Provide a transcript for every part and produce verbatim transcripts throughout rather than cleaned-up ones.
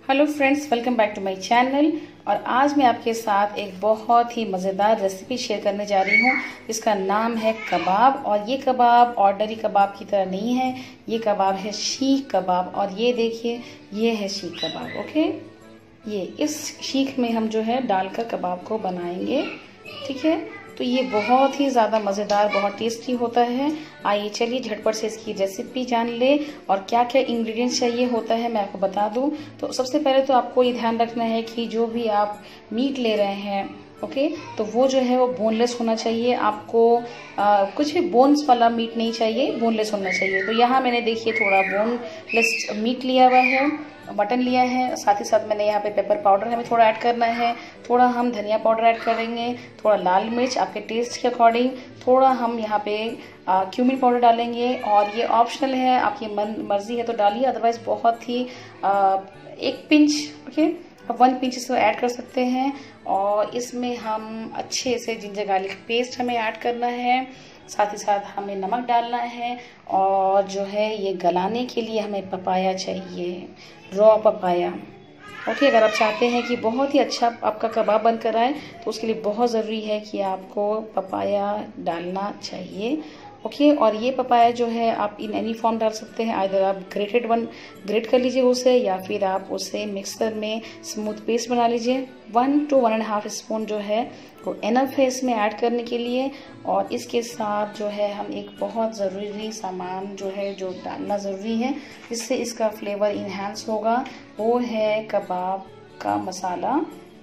Hello friends, welcome back to my channel. और आज मैं आपके साथ एक बहुत ही मज़ेदार रेसिपी शेयर करने जा रही हूँ जिसका नाम है कबाब। और ये कबाब ऑर्डनरी कबाब की तरह नहीं है, ये कबाब है शीख कबाब। और ये देखिए, ये है शीख कबाब। ओके, ये इस शीख में हम जो है डालकर कबाब को बनाएंगे। ठीक है, तो ये बहुत ही ज़्यादा मज़ेदार, बहुत टेस्टी होता है। आइए चलिए झटपट से इसकी रेसिपी जान ले और क्या क्या इंग्रेडिएंट्स चाहिए होता है मैं आपको बता दूं। तो सबसे पहले तो आपको ये ध्यान रखना है कि जो भी आप मीट ले रहे हैं, ओके, तो वो जो है वो बोनलेस होना चाहिए। आपको आ, कुछ भी बोन्स वाला मीट नहीं चाहिए, बोनलेस होना चाहिए। तो यहाँ मैंने देखिए थोड़ा बोनलेस मीट लिया हुआ है, मटन लिया है। साथ ही साथ मैंने यहाँ पे पेपर पाउडर हमें थोड़ा ऐड करना है, थोड़ा हम धनिया पाउडर ऐड करेंगे, थोड़ा लाल मिर्च आपके टेस्ट के अकॉर्डिंग, थोड़ा हम यहाँ पे क्यूमिन पाउडर डालेंगे। और ये ऑप्शनल है, आपकी मन मर्जी है तो डालिए, अदरवाइज बहुत ही आ, एक पिंच, ओके, वन पिंच इसको ऐड कर सकते हैं। और इसमें हम अच्छे से जिंजर गार्लिक पेस्ट हमें ऐड करना है, साथ ही साथ हमें नमक डालना है। और जो है ये गलाने के लिए हमें पपाया चाहिए, रॉ पपाया। ओके, अगर आप चाहते हैं कि बहुत ही अच्छा आपका कबाब बनकर आए तो उसके लिए बहुत ज़रूरी है कि आपको पपाया डालना चाहिए। ओके, और ये पपाया जो है आप इन एनी फॉर्म डाल सकते हैं। आइदर आप ग्रेटेड वन ग्रेट कर लीजिए उसे, या फिर आप उसे मिक्सर में स्मूथ पेस्ट बना लीजिए। One two one and half spoon जो है वो एनफ है इसमें ऐड करने के लिए। और इसके साथ जो है हम एक बहुत ज़रूरी सामान जो है जो डालना ज़रूरी है जिससे इसका फ्लेवर इन्हांस होगा, वो है कबाब का मसाला।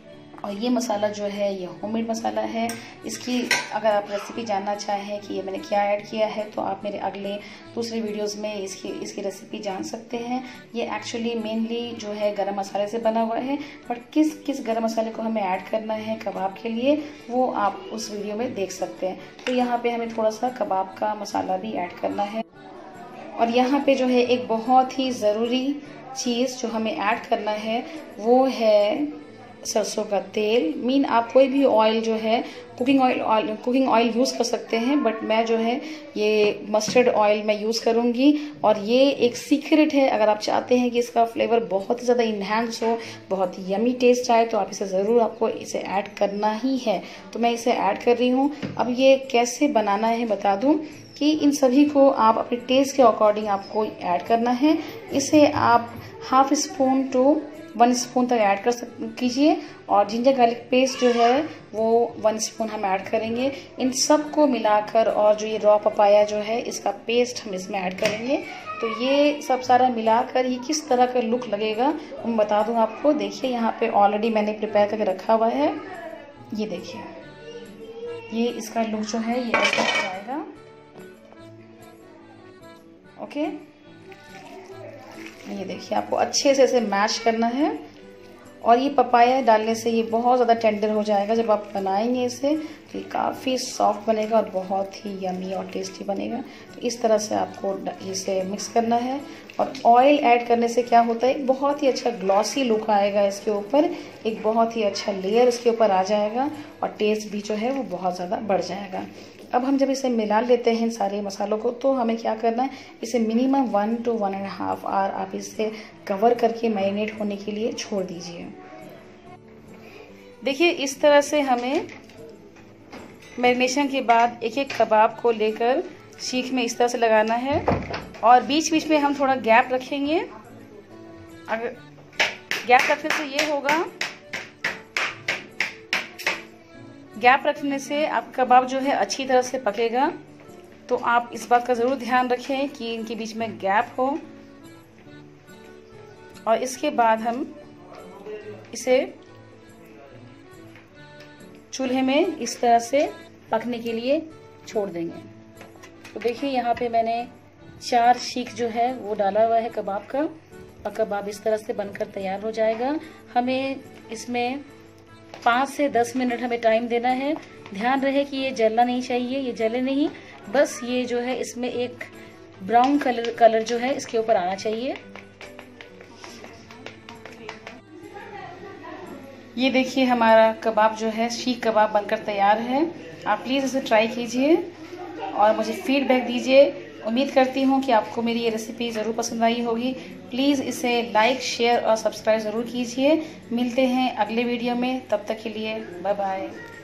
और ये मसाला जो है ये होममेड मसाला है। इसकी अगर आप रेसिपी जानना चाहें कि ये मैंने क्या ऐड किया है तो आप मेरे अगले दूसरे वीडियोस में इसकी इसकी रेसिपी जान सकते हैं। ये एक्चुअली मेनली जो है गरम मसाले से बना हुआ है, पर किस किस गरम मसाले को हमें ऐड करना है कबाब के लिए वो आप उस वीडियो में देख सकते हैं। तो यहाँ पे हमें थोड़ा सा कबाब का मसाला भी ऐड करना है। और यहाँ पे जो है एक बहुत ही ज़रूरी चीज़ जो हमें ऐड करना है वो है सरसों का तेल। मीन आप कोई भी ऑयल जो है cooking oil oil cooking oil use कर सकते हैं, बट मैं जो है ये मस्टर्ड ऑयल मैं यूज़ करूँगी। और ये एक सीक्रेट है, अगर आप चाहते हैं कि इसका फ्लेवर बहुत ही ज़्यादा इन्हांस हो, बहुत ही यमी टेस्ट आए, तो आप इसे ज़रूर आपको इसे ऐड करना ही है। तो मैं इसे ऐड कर रही हूँ। अब ये कैसे बनाना है बता दूँ कि इन सभी को आप अपने टेस्ट के अकॉर्डिंग आपको ऐड करना है। इसे आप half spoon two one spoon तक ऐड कर कीजिए। और जिंजर गार्लिक पेस्ट जो है वो वन स्पून हम ऐड करेंगे। इन सब को मिलाकर, और जो ये रॉ पपाया जो है इसका पेस्ट हम इसमें ऐड करेंगे। तो ये सब सारा मिलाकर ये किस तरह का लुक लगेगा मैं बता दूं आपको। देखिए यहाँ पे ऑलरेडी मैंने प्रिपेयर करके रखा हुआ है, ये देखिए, ये इसका लुक जो है ये ऐसा हो जाएगा। ओके, ये देखिए, आपको अच्छे से इसे मैश करना है। और ये पपाया डालने से ये बहुत ज़्यादा टेंडर हो जाएगा। जब आप बनाएंगे इसे तो ये काफ़ी सॉफ्ट बनेगा और बहुत ही यमी और टेस्टी बनेगा। तो इस तरह से आपको इसे मिक्स करना है। और ऑयल ऐड करने से क्या होता है, एक बहुत ही अच्छा ग्लॉसी लुक आएगा इसके ऊपर, एक बहुत ही अच्छा लेयर इसके ऊपर आ जाएगा और टेस्ट भी जो है वो बहुत ज़्यादा बढ़ जाएगा। अब हम जब इसे मिला लेते हैं इन सारे मसालों को, तो हमें क्या करना है, इसे minimum one two one and half hour आप इसे कवर करके मैरिनेट होने के लिए छोड़ दीजिए। देखिए इस तरह से हमें मैरिनेशन के बाद एक एक कबाब को लेकर शीख में इस तरह से लगाना है। और बीच बीच में हम थोड़ा गैप रखेंगे। अगर गैप रखने से ये होगा, गैप रखने से आपका कबाब जो है अच्छी तरह से पकेगा। तो आप इस बात का ज़रूर ध्यान रखें कि इनके बीच में गैप हो। और इसके बाद हम इसे चूल्हे में इस तरह से पकने के लिए छोड़ देंगे। तो देखिए यहाँ पे मैंने चार शीख जो है वो डाला हुआ है कबाब का, और कबाब इस तरह से बनकर तैयार हो जाएगा। हमें इसमें पाँच से दस मिनट हमें टाइम देना है। ध्यान रहे कि ये जलना नहीं चाहिए, ये जले नहीं, बस ये जो है इसमें एक ब्राउन कलर कलर जो है इसके ऊपर आना चाहिए। ये देखिए हमारा कबाब जो है शीख कबाब बनकर तैयार है। आप प्लीज़ इसे ट्राई कीजिए और मुझे फीडबैक दीजिए। उम्मीद करती हूँ कि आपको मेरी ये रेसिपी ज़रूर पसंद आई होगी। प्लीज़ इसे लाइक, शेयर और सब्सक्राइब ज़रूर कीजिए। मिलते हैं अगले वीडियो में, तब तक के लिए बाय बाय।